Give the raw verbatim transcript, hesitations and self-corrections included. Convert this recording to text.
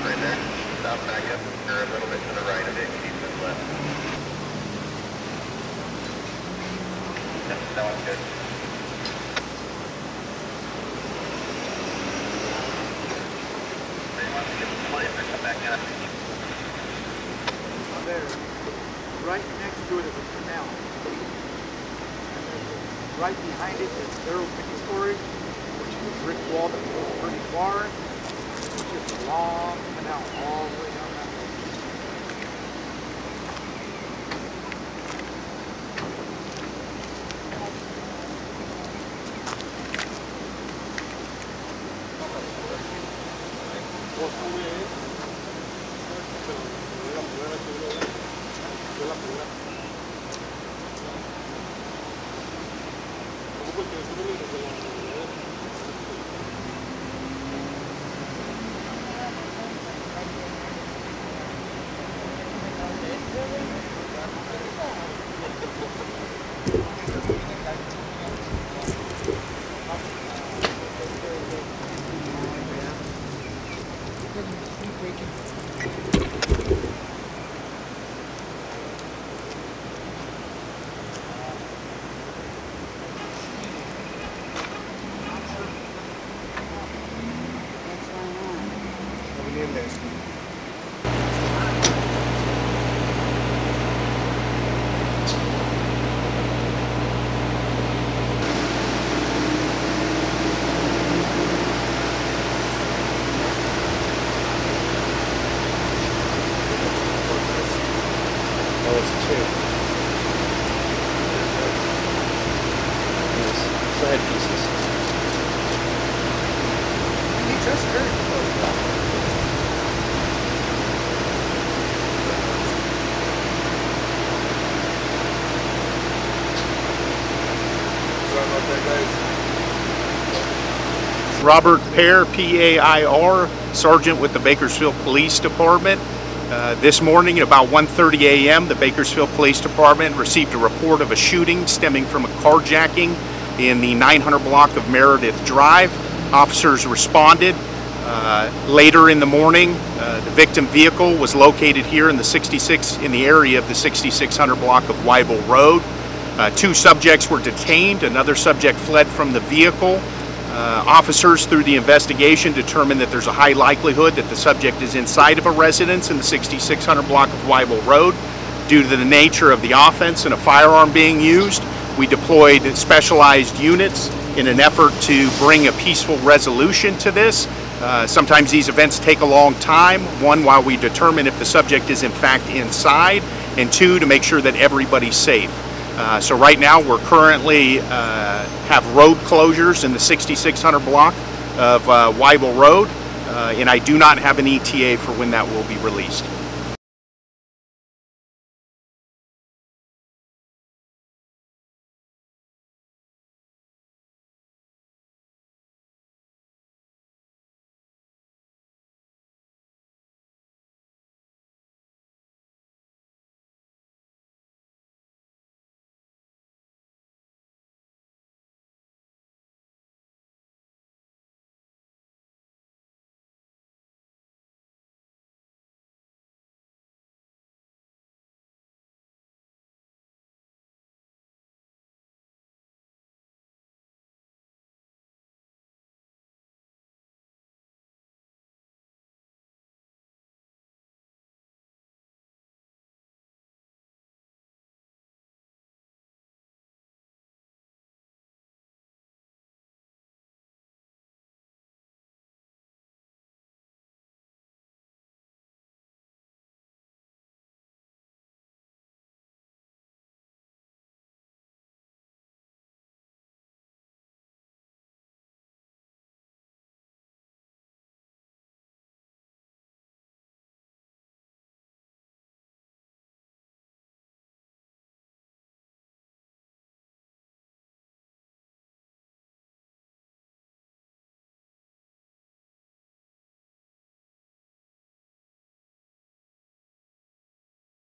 right there. Stop back up. Or a little bit to the right of it. Keep it left. Yep, that one's good. They want to get the plate or come back up. There. Right next to it is a canal. Right behind it is Daryl's Mickey Storage, which is a brick wall that goes pretty far. It's just a long canal all the way down that way. Side pieces. He just heard. Robert Pair, P A I R, Sergeant with the Bakersfield Police Department. Uh, this morning at about one thirty a m the Bakersfield Police Department received a report of a shooting stemming from a carjacking in the nine hundred block of Meredith Drive. Officers responded. Uh, later in the morning, uh, the victim vehicle was located here in the sixty-six in the area of the sixty-six hundred block of Weibel Road. Uh, two subjects were detained. Another subject fled from the vehicle. Uh, officers, through the investigation, determined that there's a high likelihood that the subject is inside of a residence in the sixty-six hundred block of Weibel Road. Due to the nature of the offense and a firearm being used, we deployed specialized units in an effort to bring a peaceful resolution to this. Uh, sometimes these events take a long time. One, while we determine if the subject is in fact inside, and two, to make sure that everybody's safe. Uh, so right now we're currently uh, have road closures in the sixty-six hundred block of uh, Weibel Road, uh, and I do not have an E T A for when that will be released.